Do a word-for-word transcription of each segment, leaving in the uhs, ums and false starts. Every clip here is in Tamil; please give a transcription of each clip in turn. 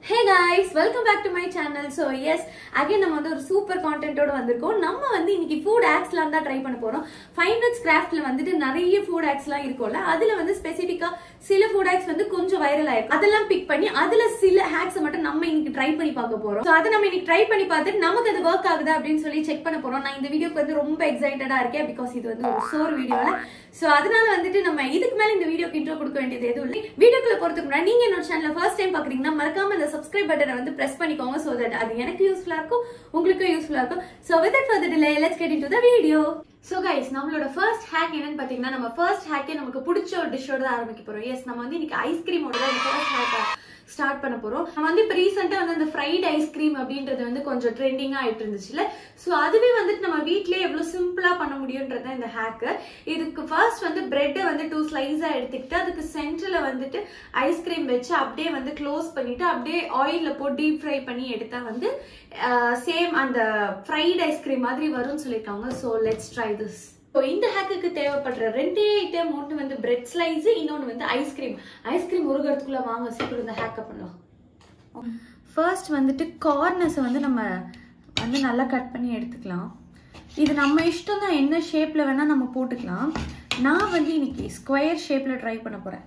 Hey guys, welcome back to my channel. So yes, again நம்ம வந்து ஒரு சூப்பர் கண்டென்ட்டோட வந்திருக்கோம். நம்ம வந்து இன்னைக்கு ஃபுட் ஹேக்ஸ்லாம் தான் ட்ரை பண்ண போறோம். five minutes craftல வந்துட்டு நிறைய ஃபுட் ஹேக்ஸ்லாம் இருக்கும்ல. அதுல வந்து ஸ்பெசிஃபிக்கா சில ஃபுட் ஹேக்ஸ் வந்து கொஞ்சம் வைரல் ஆயிருக்கு. அதெல்லாம் பிக் பண்ணி அதுல சில ஹேக்ஸ் மட்டும் நம்ம இன்னைக்கு ட்ரை பண்ணி பார்க்க போறோம். சோ அத நம்ம இன்னைக்கு ட்ரை பண்ணி பார்த்துட்டு நமக்கு அது வொர்க் ஆகுதா அப்படினு சொல்லி செக் பண்ண போறோம். நான் இந்த வீடியோக்கு வந்து ரொம்ப எக்ஸைட்டடா இருக்கேன் because இது வந்து ஒரு சோர் வீடியோல. சோ அதனால வந்துட்டு நம்ம இதுக்கு மேல இந்த வீடியோக்கு இன்ட்ரோ கொடுக்க வேண்டியது எதுவும் இல்லை. வீடியோக்குள்ள போறதுக்கு முன்னாடி நீங்க என்னோட சேனலை ஃபர்ஸ்ட் டைம் பாக்குறீங்கன்னா மறக்காம இந்த subscribe button வந்து press பண்ணிக்கோங்க so that அது எனக்கு யூஸ்ஃபுல்லா இருக்கும் உங்களுக்கு யூஸ்ஃபுல்லா இருக்கும். So without further delay, let's get into the video. So guys, நம்மளோட first hack என்னன்னு பாத்தீங்கன்னா நம்ம first hack நமக்கு பிடிச்ச ஒரு டிஷ்ஷோட தான் ஆரம்பிக்க போறோம். எஸ், நம்ம வந்து இன்னைக்கு ஐஸ்கிரீமோட தான் first hack ஸ்டார்ட் பண்ண போறோம். நம்ம வந்து இப்ப ரீசெண்டா வந்து அந்த ஃப்ரைட் ஐஸ்கிரீம் அப்படின்றது வந்து கொஞ்சம் ட்ரெண்டிங்கா ஆயிட்டு இருந்துச்சுல. சோ அதுவே வந்துட்டு நம்ம வீட்லயே எவ்வளவு சிம்பிளா பண்ண முடியும்ன்றது இந்த ஹேக். இதுக்கு ஃபர்ஸ்ட் வந்து பிரெட்டை வந்து டூ ஸ்லைஸா எடுத்துக்கிட்டு அதுக்கு சென்டர்ல வந்துட்டு ஐஸ்கிரீம் வச்சு அப்படியே வந்து க்ளோஸ் பண்ணிட்டு அப்படியே ஆயில்ல போட்டு டீப் ஃப்ரை பண்ணி எடுத்தா வந்து சேம் அந்த ஃப்ரைட் ஐஸ்கிரீம் மாதிரி வரும்னு சொல்லிருக்காங்க. So let's try this. இந்த ஹேக்குக்கு தேவைப்படுற ரெண்டே ஐட்டம், ஒன்று வந்து பிரெட் ஸ்லைஸ், இன்னொன்று வந்து ஐஸ்கிரீம். ஐஸ்கிரீம் உருகிறதுக்குள்ள வாங்க சீக்கிரம் இந்த ஹேக்கை பண்ணலாம். ஃபர்ஸ்ட் வந்துட்டு கார்னர்ஸை வந்து நம்ம வந்து நல்லா கட் பண்ணி எடுத்துக்கலாம். இது நம்ம இஷ்டம் தான், என்ன ஷேப்பில் வேணால் நம்ம போட்டுக்கலாம். நான் வந்து இன்னைக்கு ஸ்கொயர் ஷேப்பில் ட்ரை பண்ண போகிறேன்.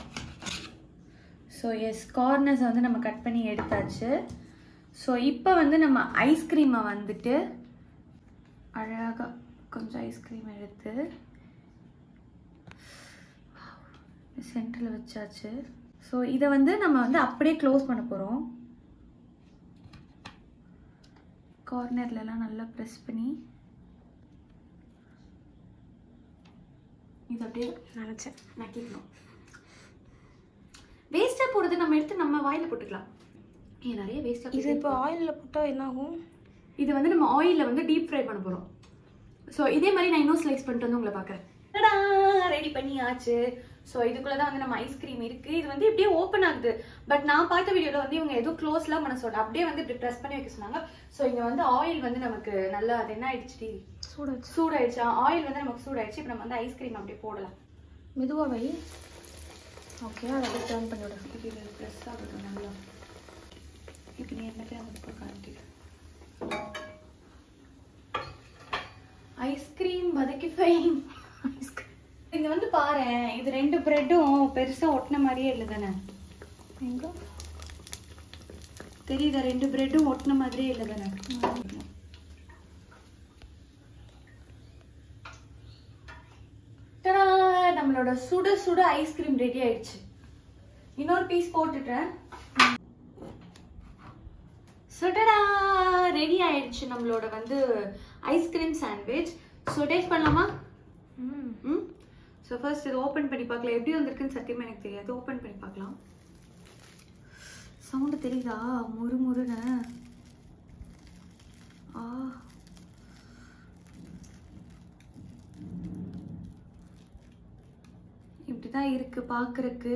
ஸோ எஸ், கார்னர்ஸை வந்து நம்ம கட் பண்ணி எடுத்தாச்சு. ஸோ இப்போ வந்து நம்ம ஐஸ்கிரீமை வந்துட்டு அழகாக கொஞ்சம் ஐஸ்கிரீம் எடுத்து சென்டரில் வச்சாச்சு. ஸோ இதை வந்து நம்ம வந்து அப்படியே க்ளோஸ் பண்ண போகிறோம். கார்னர்லலாம் நல்லா ப்ரெஸ் பண்ணி இது அப்படியே நினச்சேன் நக்கிக்கணும். வேஸ்ட்டாக போடுறது நம்ம எடுத்து நம்ம வாயில் போட்டுக்கலாம். ஏன் நிறைய வேஸ்ட்டாக இது இப்போ ஆயிலில் போட்டால் என்ன ஆகும்? இது வந்து நம்ம ஆயிலில் வந்து டீப் ஃப்ரை பண்ண போகிறோம். ஸோ இதே மாதிரி நான் இன்னும் ஸ்லைஸ் பண்ணிட்டு வந்து உங்களை பார்க்குறேன். ரெடி பண்ணியாச்சு. ஸோ இதுக்குள்ள தான் வந்து நம்ம ஐஸ்கிரீம் இருக்கு. இது வந்து இப்படியே ஓப்பன் ஆகுது. பட் நான் பார்த்த வீடியோல வந்து இவங்க எதுவும் க்ளோஸ்லாம் பண்ண சொல்ல அப்படியே வந்து இப்படி ப்ரெஸ் பண்ணி வைக்க சொன்னாங்க. ஸோ இங்க வந்து ஆயில் வந்து நமக்கு நல்லா அது என்ன ஆயிடுச்சு, சூடாச்சு சூடாயிடுச்சா ஆயில் வந்து நமக்கு சூடாயிடுச்சு. இப்போ நம்ம வந்து ஐஸ்கிரீம் அப்படியே போடலாம். மெதுவாக வை. ஓகே, அதை அப்படியே டர்ன் பண்ணி விட. இது ப்ரெஸ் ஆகட்டும் நல்லா. இப்போ நீ என்னட்டு அதுக்கு காண்டி ஐஸ்கிரீம் வதக்கி ஃபைன். இங்க வந்து பாரு, இது ரெண்டு பிரெட்டும் பெருசா ஒட்டின மாதிரியே இல்லை தானே? எங்க தெரியுதா? ரெண்டு பிரெட்டும் ஒட்டின மாதிரியே இல்லை தானே? நம்மளோட சுட சுட ஐஸ்கிரீம் ரெடி ஆயிடுச்சு. இன்னொரு பீஸ் போட்டுட்டேன். சுடடா ரெடி ஆயிடுச்சு நம்மளோட வந்து ஐஸ்கிரீம் சாண்ட்விச். ஸோ டேஸ்ட் பண்ணலாமா? ம் ஸோ ஃபர்ஸ்ட் இது ஓப்பன் பண்ணி பார்க்கலாம். எப்படி வந்திருக்குன்னு சத்தியமாக எனக்கு தெரியாது. ஓப்பன் பண்ணி பார்க்கலாம். சவுண்டு தெரியுதா? முறு முறுன்னு. ஆ இப்படிதான் இருக்கு பார்க்கறதுக்கு.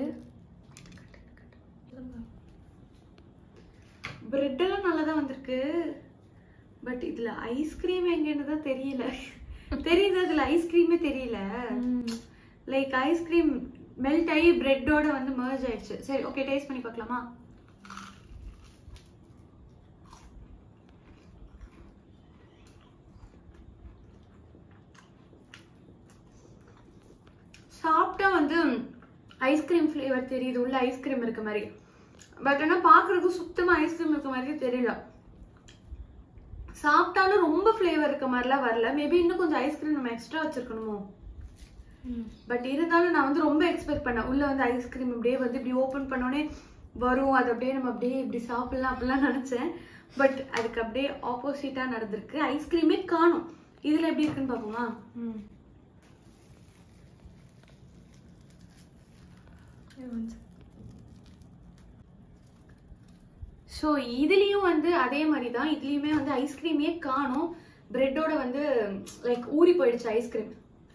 பிரெட் எல்லாம் நல்லா தான் வந்திருக்கு. பட் இதுல ஐஸ்கிரீம் எங்கன்னு தான் தெரியல. தெரியுது, அதுல ஐஸ்கிரீமே தெரியல. லைக் ஐஸ்கிரீம் மெல்ட் ஆகி பிரெட்டோட வந்து மர்ஜ் ஆயிடுச்சு. சரி, ஓகே, டேஸ்ட் பண்ணி பார்க்கலாமா? சாப்பிட்டா வந்து ஐஸ்கிரீம் ஃப்ளேவர் தெரியுது, உள்ள ஐஸ்கிரீம் இருக்க மாதிரி. பட் ஆனால் பார்க்கறதுக்கு சுத்தமா ஐஸ்கிரீம் இருக்க மாதிரி தெரியல. சாப்பிட்டாலும் ரொம்ப ஃப்ளேவர் இருக்க மாதிரிலாம் வரல. மேபி இன்னும் கொஞ்சம் ஐஸ்கிரீம் நம்ம எக்ஸ்ட்ரா வச்சிருக்கணுமோ. பட் இருந்தாலும் நான் வந்து ரொம்ப எக்ஸ்பெக்ட் பண்ணேன் உள்ள வந்து ஐஸ்கிரீம் அப்படியே வந்து இப்படி ஓப்பன் பண்ணோடனே வரும், அது அப்படியே நம்ம அப்படியே இப்படி சாப்பிடலாம் அப்படிலாம் நினைச்சேன். பட் அதுக்கு அப்படியே ஆப்போசிட்டா நடந்திருக்கு. ஐஸ்கிரீமே காணும். இதுல எப்படி இருக்குன்னு பாப்போமா? ஸோ இதுலேயும் வந்து அதே மாதிரி தான். இதுலேயுமே வந்து ஐஸ்கிரீமே காணும். பிரெட்டோட வந்து லைக் ஊறி போயிடுச்சு ஐஸ்கிரீம்.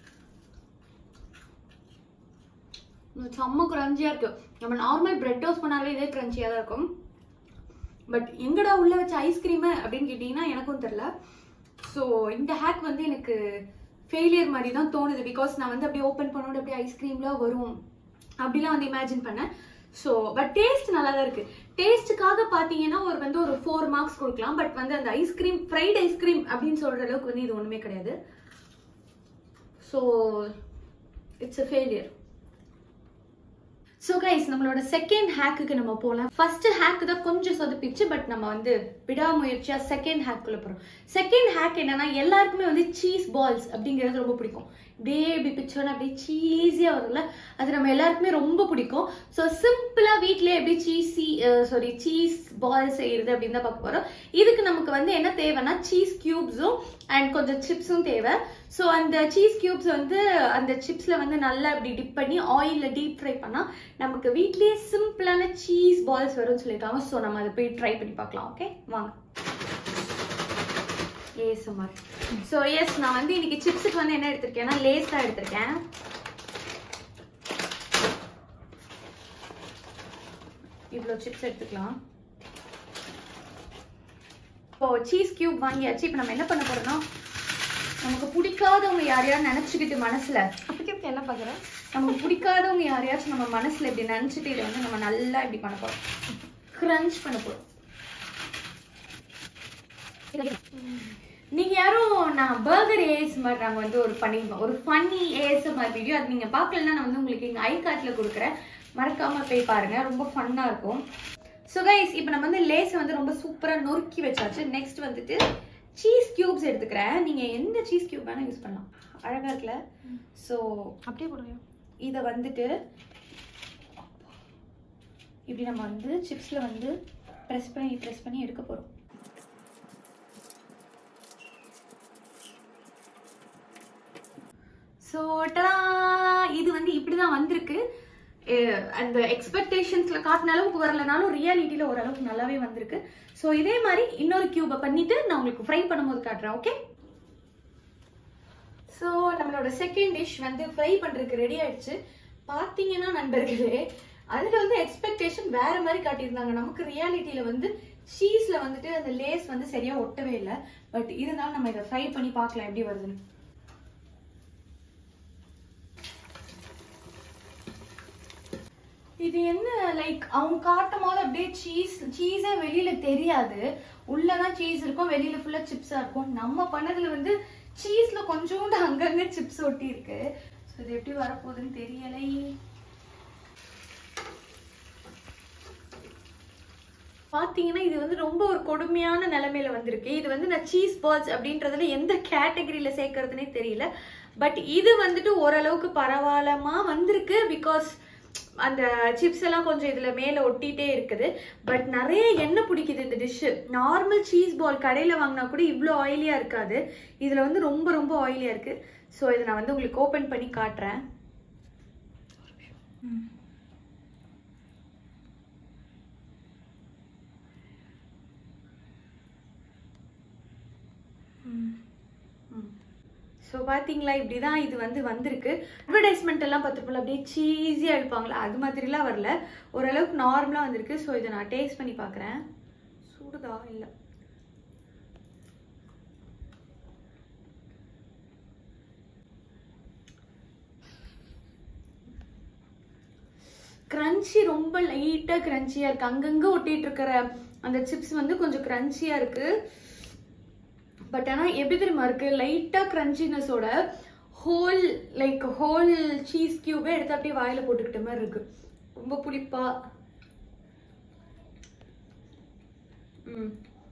செம்ம கிரன்ச்சியாக இருக்கு. நம்ம நார்மல் பிரெட் டோஸ்ட் பண்ணாலே இதே கிரன்ச்சியாக தான் இருக்கும். பட் எங்கடா உள்ள வச்ச ஐஸ்கிரீமு அப்படின்னு கேட்டிங்கன்னா எனக்கும் தெரில. ஸோ இந்த ஹேக் வந்து எனக்கு ஃபெயிலியர் மாதிரி தான் தோணுது. பிகாஸ் நான் வந்து அப்படியே ஓப்பன் பண்ணோட அப்படியே ஐஸ்கிரீம்லாம் வரும் அப்படிலாம் வந்து இமேஜின் பண்ணேன். ஸோ பட் டேஸ்ட் நல்லா தான் இருக்கு. டேஸ்ட்டுக்காக பார்த்தீங்கன்னா ஒரு வந்து ஒரு ஃபோர் மார்க்ஸ் கொடுக்கலாம். பட் வந்து அந்த ஐஸ்கிரீம் ஃப்ரைட் ஐஸ்கிரீம் அப்படின்னு சொல்ற அளவுக்கு வந்து இது ஒன்றுமே கிடையாது. So it's a failure. So guys நம்மளோட செகண்ட் ஹேக்குக்கு நம்ம போகலாம். ஃபர்ஸ்ட் ஹேக் தான் கொஞ்சம் சொதப்பிச்சு, பட் நம்ம வந்து விடாமுயற்சியா செகண்ட் ஹேக்குள்ள போறோம். செகண்ட் ஹேக் என்னன்னா எல்லாருக்குமே வந்து சீஸ் பால்ஸ் அப்படிங்கிறது ரொம்ப பிடிக்கும். அப்படியே இப்படி பிச்சோன்னா அப்படியே சீஸியா வரும்ல, அது நம்ம எல்லாருக்குமே ரொம்ப பிடிக்கும். ஸோ சிம்பிளா வீட்லயே எப்படி சீஸி சாரி சீஸ் பால் செய்யறது அப்படின்னு தான் பார்க்க போறோம். இதுக்கு நமக்கு வந்து என்ன தேவைன்னா சீஸ் கியூப்ஸும் அண்ட் கொஞ்சம் சிப்ஸும் தேவை. ஸோ அந்த சீஸ் கியூப்ஸ் வந்து அந்த சிப்ஸ்ல வந்து நல்லா இப்படி டிப் பண்ணி ஆயில்ல டீப் ஃப்ரை பண்ணா நமக்கு வீட்லயே சிம்பிளான சீஸ் பால்ஸ் வரும்னு சொல்லியிருக்காங்க. ஸோ நம்ம அதை போய் ட்ரை பண்ணி பார்க்கலாம். ஓகே வாங்க. ஏசுமார். ஸோ எஸ் நான் வந்து இன்னைக்கு சிப்ஸுக்கு வந்து என்ன எடுத்திருக்கேன்னா லேஸ் தான் எடுத்திருக்கேன். இவ்வளோ சிப்ஸ் எடுத்துக்கலாம். இப்போ சீஸ் கியூப் வாங்கியாச்சு. இப்போ நம்ம என்ன பண்ண போறோம்னா நமக்கு பிடிக்காதவங்க யாரையாவது நினைச்சுக்கிட்டு மனசுல என்ன பாக்குறேன், நமக்கு பிடிக்காதவங்க யாரையாச்சும் நம்ம மனசுல இப்படி நினைச்சிட்டு இதை வந்து நம்ம நல்லா இப்படி பண்ண போறோம். கிரன்ச் பண்ண போறோம். நீங்க யாரும் நான் பர்கர் ஏஎஸ்எம்ஆர் நாங்க வந்து ஒரு பண்ணிருக்கோம், ஒரு ஃபன்னி ஏஎஸ்எம்ஆர் வீடியோ. அது நீங்க பாக்கலன்னா நான் வந்து உங்களுக்கு எங்க ஐ கார்ட்ல கொடுக்குறேன், மறக்காம போய் பாருங்க, ரொம்ப ஃபன்னா இருக்கும். ஸோ கைஸ் இப்போ நம்ம வந்து லேஸை வந்து ரொம்ப சூப்பரா நொறுக்கி வச்சாச்சு. நெக்ஸ்ட் வந்துட்டு சீஸ் கியூப்ஸ் எடுத்துக்கிறேன். நீங்க எந்த சீஸ் கியூப் வேணா யூஸ் பண்ணலாம், அழகா இருக்குல்ல. ஸோ அப்படியே போடுங்க. இதை வந்துட்டு இப்படி நம்ம வந்து சிப்ஸ்ல வந்து ப்ரெஸ் பண்ணி ப்ரெஸ் பண்ணி எடுக்க போறோம். ஸோ இது வந்து இப்படிதான் வந்திருக்கு. அந்த எக்ஸ்பெக்டேஷன்ஸ்ல காட்டின அளவுக்கு வரலனாலும் ரியாலிட்டியில ஓரளவுக்கு நல்லாவே வந்திருக்கு. ஸோ இதே மாதிரி இன்னொரு கியூபை பண்ணிட்டு நான் உங்களுக்கு ஃப்ரை பண்ணும்போது காட்டுறேன். ஓகே. ஸோ நம்மளோட செகண்ட் டிஷ் வந்து ஃப்ரை பண்றதுக்கு ரெடி ஆயிடுச்சு. பாத்தீங்கன்னா நண்பர்களே அதுல வந்து எக்ஸ்பெக்டேஷன் வேற மாதிரி காட்டியிருந்தாங்க. நமக்கு ரியாலிட்டியில வந்து சீஸ்ல வந்துட்டு அந்த லேஸ் வந்து சரியா ஒட்டவே இல்லை. பட் இருந்தாலும் நம்ம இதை ஃப்ரை பண்ணி பார்க்கலாம் எப்படி வருதுன்னு. இது என்ன லைக் அவங்க காட்டும் போது அப்படியே சீஸ் சீஸே வெளியில தெரியாது, உள்ளதான் சீஸ் இருக்கும், வெளியில ஃபுல்லா சிப்ஸா இருக்கும். நம்ம பண்ணதுல வந்து சீஸ்ல கொஞ்சோண்டு அங்கங்க சிப்ஸ் ஒட்டி இருக்கு. ஸோ இது எப்படி வரப்போகுதுன்னு தெரியலை. பாத்தீங்கன்னா இது வந்து ரொம்ப ஒரு கொடுமையான நிலைமையில வந்திருக்கு. இது வந்து நான் சீஸ் பால்ஸ் அப்படின்றதுல எந்த கேட்டகரியில சேர்க்கறதுனே தெரியல. பட் இது வந்துட்டு ஓரளவுக்கு பரவாயில்லமா வந்திருக்கு. பிகாஸ் அந்த சிப்ஸ் எல்லாம் கொஞ்சம் இதுல மேல ஒட்டிட்டே இருக்குது. பட் நிறைய எண்ணெய் பிடிக்குது இந்த டிஷ். நார்மல் சீஸ் பால் கடையில வாங்கினா கூட இவ்வளோ ஆயிலியா இருக்காது, இதுல வந்து ரொம்ப ரொம்ப ஆயிலியா இருக்கு. ஸோ இதை நான் வந்து உங்களுக்கு ஓபன் பண்ணி காட்டுறேன். ஸோ பார்த்தீங்களா இப்படிதான் இது வந்து வந்திருக்கு. அட்வர்டைஸ்மெண்ட் எல்லாம் பார்த்துருப்போம்ல அப்படியே சீஸியாக எடுப்பாங்களா, அது மாதிரிலாம் வரல, ஓரளவுக்கு நார்மலாக வந்திருக்கு. ஸோ இதை நான் டேஸ்ட் பண்ணி பார்க்குறேன். சூடுதா இல்லை, கிரன்ச்சி ரொம்ப லைட்டாக கிரன்ச்சியாக இருக்குது. அங்கங்கே ஒட்டிட்டு இருக்கிற அந்த சிப்ஸ் வந்து கொஞ்சம் கிரன்ச்சியாக இருக்குது. பட் ஆனால் எப்படி தெரியுமா இருக்கு, லைட்டாக கிரன்ச்சினஸோட ஹோல் லைக் ஹோல் சீஸ் கியூபே எடுத்து அப்படியே வாயில போட்டுக்கிட்ட மாதிரி இருக்கு. ரொம்ப புளிப்பா. ம்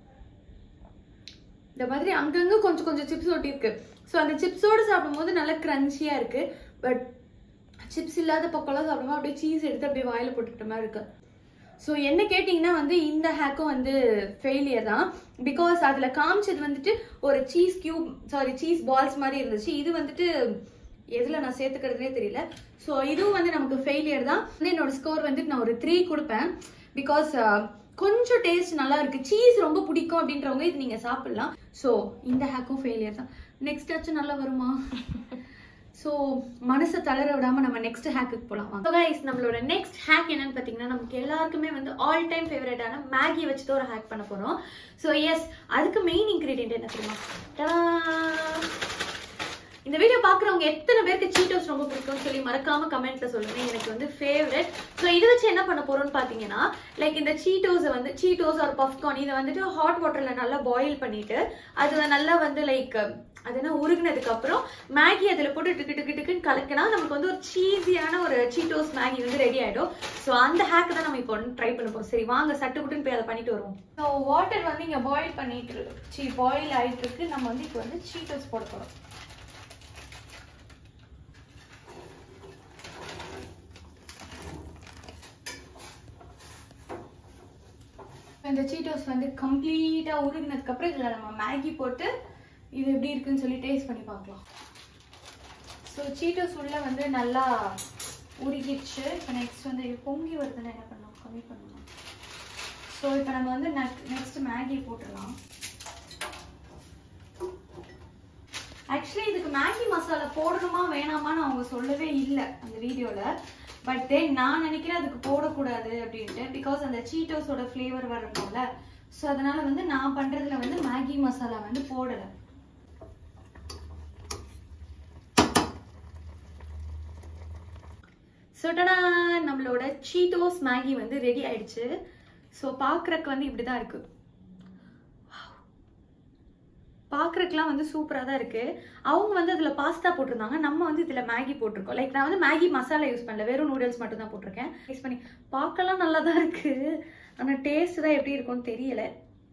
இந்த மாதிரி அங்கங்க கொஞ்சம் கொஞ்சம் சிப்ஸ் ஒட்டி இருக்கு. ஸோ அந்த சிப்ஸோட சாப்பிடும் போது நல்லா கிரன்ச்சியா இருக்கு. பட் சிப்ஸ் இல்லாத பக்கம்லாம் சாப்பிடும்போது அப்படியே சீஸ் எடுத்து அப்படியே வாயில போட்டுக்கிட்ட மாதிரி இருக்கு. ஸோ என்ன கேட்டிங்கன்னா வந்து இந்த ஹேக்கும் வந்து ஃபெயிலியர் தான். பிகாஸ் அதில் காமிச்சது வந்துட்டு ஒரு cheese cube sorry cheese balls மாதிரி இருந்துச்சு. இது வந்துட்டு எதில் நான் சேர்த்துக்கிறதுனே தெரியல. ஸோ இதுவும் வந்து நமக்கு ஃபெயிலியர் தான். என்னோட ஸ்கோர் வந்துட்டு நான் ஒரு த்ரீ கொடுப்பேன். பிகாஸ் கொஞ்சம் டேஸ்ட் நல்லா இருக்கு, சீஸ் ரொம்ப பிடிக்கும் அப்படின்றவங்க இது நீங்கள் சாப்பிடலாம். ஸோ இந்த ஹேக்கும் ஃபெயிலியர் தான். நெக்ஸ்ட் ஆச்சும் நல்லா வருமா? ஸோ மனசை தளர விடாம நம்ம நெக்ஸ்ட் ஹேக்குக்கு போகலாம். ஸோ கைஸ் நம்மளோட நெக்ஸ்ட் ஹேக் என்னன்னு பார்த்தீங்கன்னா நமக்கு எல்லாருக்குமே வந்து ஆல் டைம் ஃபேவரட்டான மேகி வச்சுட்டு ஒரு ஹேக் பண்ண போகிறோம். ஸோ எஸ் அதுக்கு மெயின் இன்க்ரீடியன்ட் என்ன தெரியுமா? இந்த வீடியோ பாக்குறவங்க எத்தனை பேருக்கு சீட்டோஸ் ரொம்ப பிடிக்கும்னு சொல்லி மறக்காம கமெண்ட்ல சொல்லுங்க. எனக்கு வந்து ஃபேவரட். ஸோ இதை வச்சு என்ன பண்ண போறோம்னு பாத்தீங்கன்னா, லைக் இந்த சீட்டோஸை வந்து சீட்டோஸ் ஒரு பஃப்கார்ன் இதை வந்துட்டு ஹாட் வாட்டர்ல நல்லா பாயில் பண்ணிட்டு அது நல்லா வந்து லைக் அது என்ன உருகுனதுக்கு அப்புறம் மேகி அதுல போட்டு டிக்கு டிக்கு டிக்குன்னு கலக்கினா நமக்கு வந்து ஒரு சீஸியான ஒரு சீட்டோஸ் மேகி வந்து ரெடி ஆயிடும். ஸோ அந்த ஹேக் தான் நம்ம இப்போ ட்ரை பண்ண போறோம். சரி வாங்க சட்டுப்புட்டுன்னு போய் அதை பண்ணிட்டு வருவோம். ஸோ வாட்டர் வந்து இங்க பாயில் பண்ணிட்டு இருக்கு, சீ பாயில் ஆயிட்டு இருக்கு. நம்ம வந்து இப்போ வந்து சீட்டோஸ் போட போறோம். இந்த சீட்டோஸ் வந்து கம்ப்ளீட்டா உருகினதுக்கு அப்புறம் இதுல நம்ம மேகி போட்டு இது எப்படி இருக்குன்னு சொல்லி டேஸ்ட் பண்ணி பார்க்கலாம். ஸோ சீட்டோஸ் உள்ள வந்து நல்லா உருகிடுச்சு. இப்போ நெக்ஸ்ட் வந்து இது பொங்கி வருதுன்னா என்ன பண்ணலாம், கம்மி பண்ணலாம். ஸோ இப்போ நம்ம வந்து நெக்ஸ்ட் மேகி போட்டுடலாம். ஆக்சுவலி இதுக்கு மேகி மசாலா போடணுமா வேணாமான்னு அவங்க சொல்லவே இல்லை அந்த வீடியோல. பட் தென் நான் நினைக்கிறேன் அதுக்கு போடக்கூடாது அப்படின்ட்டு, பிகாஸ் அந்த சீட்டோஸோட ஃப்ளேவர் வரணும்ல. ஸோ அதனால வந்து நான் பண்றதுல வந்து மேகி மசாலா வந்து போடலை. சொட்டடா நம்மளோட சீட்டோஸ் மேகி வந்து ரெடி ஆயிடுச்சு. ஸோ பார்க்குறக்கு வந்து இப்படிதான் இருக்கு. பார்க்குறதுக்குலாம் வந்து சூப்பராக தான் இருக்கு. அவங்க வந்து அதில் பாஸ்தா போட்டிருந்தாங்க, நம்ம வந்து இதில் மேகி போட்டிருக்கோம். லைக் நான் வந்து மேகி மசாலா யூஸ் பண்ணல, வெறும் நூடுல்ஸ் மட்டும் தான் போட்டிருக்கேன். யூஸ் பண்ணி பார்க்கலாம் நல்லா தான் இருக்கு. ஆனால் டேஸ்ட் தான் எப்படி இருக்கும்னு தெரியல.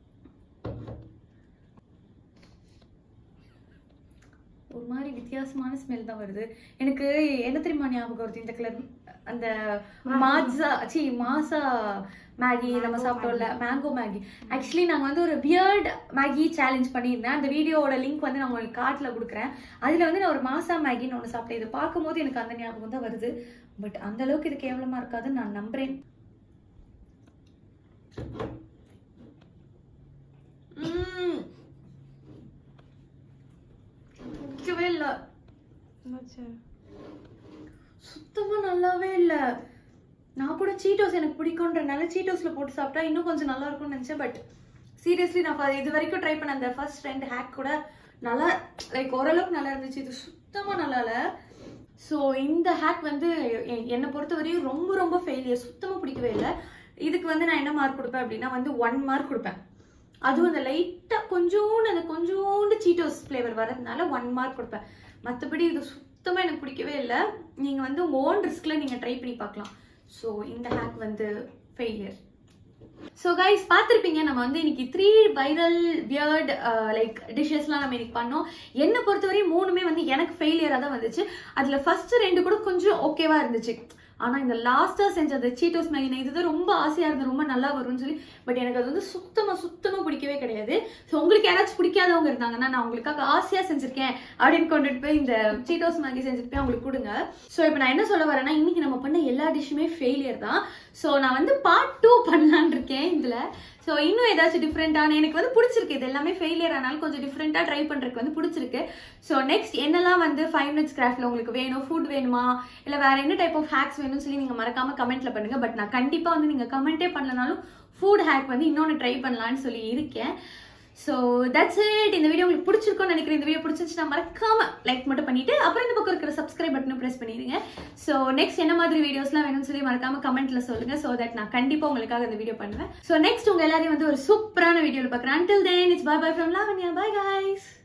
ஒரு மாதிரி வித்தியாசமான ஸ்மெல் தான் வருது. எனக்கு என்ன தெரியுமா ஞாபகம் வருது, இந்த கலர் அந்த மாசா சி மாசா மேகி நம்ம சாப்பிட்டோம்ல, மேங்கோ மேகி. ஆக்சுவலி நாங்கள் வந்து ஒரு வியர்ட் மேகி சேலஞ்ச் பண்ணியிருந்தேன். அந்த வீடியோவோட லிங்க் வந்து நான் உங்களுக்கு கார்ட்டில் கொடுக்குறேன். அதில் வந்து நான் ஒரு மாசா மேகின்னு ஒன்று சாப்பிட்டேன். இதை பார்க்கும்போது எனக்கு அந்த ஞாபகம் தான் வருது. பட் அந்த அளவுக்கு இது கேவலமா இருக்காதுன்னு நான் நம்புறேன். இல்ல சுத்தமா நல்லாவே இல்ல. நான் கூட சீட்டோஸ் எனக்கு பிடிக்கும்ன்றனால சீட்டோஸ்ல போட்டு சாப்பிட்டா இன்னும் கொஞ்சம் நல்லா இருக்கும்னு நினைச்சேன். பட் சீரியஸ்லி நான் இது வரைக்கும் ட்ரை பண்ண அந்த ஃபர்ஸ்ட் ரெண்டு ஹேக் கூட நல்லா லைக் ஓரளவுக்கு நல்லா இருந்துச்சு. இது சுத்தமா நல்லா இல்ல. ஸோ இந்த ஹேக் வந்து என்னை பொறுத்த வரையும் ரொம்ப ரொம்ப ஃபெயிலியர், சுத்தமா பிடிக்கவே இல்லை. இதுக்கு வந்து நான் என்ன மார்க் கொடுப்பேன் அப்படின்னா வந்து ஒன் மார்க் கொடுப்பேன். அதுவும் அந்த லைட்டா கொஞ்சோண்டு அந்த கொஞ்சோண்டு சீட்டோஸ் ஃப்ளேவர் வரதுனால ஒன் மார்க் கொடுப்பேன். மற்றபடி இது சுத்தமா எனக்கு பிடிக்கவே இல்லை. நீங்க வந்து உங்க ஓன் ரிஸ்க்ல நீங்க ட்ரை பண்ணி பார்க்கலாம். ஸோ இந்த ஹேக் வந்து ஃபெயிலியர். ஸோ கைஸ் பார்த்துருப்பீங்க, நம்ம வந்து இன்னைக்கு த்ரீ வைரல் வியர்ட் லைக் டிஷ்ஷஸ்லாம் நம்ம இன்னைக்கு பண்ணோம். என்னை பொறுத்தவரையும் மூணுமே வந்து எனக்கு ஃபெயிலியராக தான் வந்துச்சு. அதில் ஃபர்ஸ்ட் ரெண்டு கூட கொஞ்சம் ஓகேவா இருந்துச்சு. ஆனால் இந்த லாஸ்ட்டாக செஞ்ச அந்த சீட்டோஸ் மேகி இதுதான் ரொம்ப ஆசையாக இருந்தது, ரொம்ப நல்லா வரும்னு சொல்லி. பட் எனக்கு அது வந்து சுத்தமாக சுத்தமாக பிடிக்கவே கிடையாது. ஸோ உங்களுக்கு யாராச்சும் பிடிக்காதவங்க இருந்தாங்கன்னா நான் உங்களுக்காக ஆசையாக செஞ்சிருக்கேன் அப்படின்னு கொண்டுட்டு போய் இந்த சீட்டோஸ் மேகி செஞ்சுட்டு போய் அவங்களுக்கு கொடுங்க. ஸோ இப்போ நான் என்ன சொல்ல வரேன்னா, இன்னைக்கு நம்ம பண்ண எல்லா டிஷ்ஷுமே ஃபெயிலியர் தான். ஸோ நான் வந்து பார்ட் டூ பண்ணலான் இருக்கேன் இதில். ஸோ இன்னும் ஏதாச்சும் டிஃப்ரெண்டான எனக்கு வந்து பிடிச்சிருக்கு. இது எல்லாமே ஃபெயிலியர் ஆனாலும் கொஞ்சம் டிஃப்ரெண்டாக ட்ரை பண்ணுறதுக்கு வந்து பிடிச்சிருக்கு. ஸோ நெக்ஸ்ட் என்னெல்லாம் வந்து ஃபைவ் மினிட்ஸ் கிராஃப்ட்ல உங்களுக்கு வேணும், ஃபுட் வேணுமா இல்லை வேற என்ன டைப் ஆஃப் ஹேக்ஸ் வேணும்னு சொல்லி நீங்கள் மறக்காம கமெண்ட்ல பண்ணுங்க. பட் நான் கண்டிப்பாக வந்து நீங்கள் கமெண்ட்டே பண்ணலனாலும் ஃபுட் ஹேக் வந்து இன்னொன்று ட்ரை பண்ணலான்னு சொல்லி இருக்கேன். So that's it. இந்த வீடியோ உங்களுக்கு பிடிச்சிருக்கும்னு நினைக்கிறேன். இந்த வீடியோ பிடிச்சிருச்சுன்னா மறக்காம லைக் மட்டும் பண்ணிட்டு அப்புறம் இந்த பக்கம் இருக்கிற சப்ஸ்கிரைப் பட்டனும் பிரஸ் பண்ணிடுங்க. ஸோ நெக்ஸ்ட் என்ன மாதிரி வீடியோஸ்லாம் வேணும்னு சொல்லி மறக்காம கமெண்ட்ல சொல்லுங்க. ஸோ தட் நான் கண்டிப்பா உங்களுக்காக இந்த வீடியோ பண்ணுவேன். ஸோ நெக்ஸ்ட் உங்க எல்லாரையும் வந்து ஒரு சூப்பரான வீடியோல பார்க்குறேன். Until then, it's bye bye from Lavanya. Bye guys.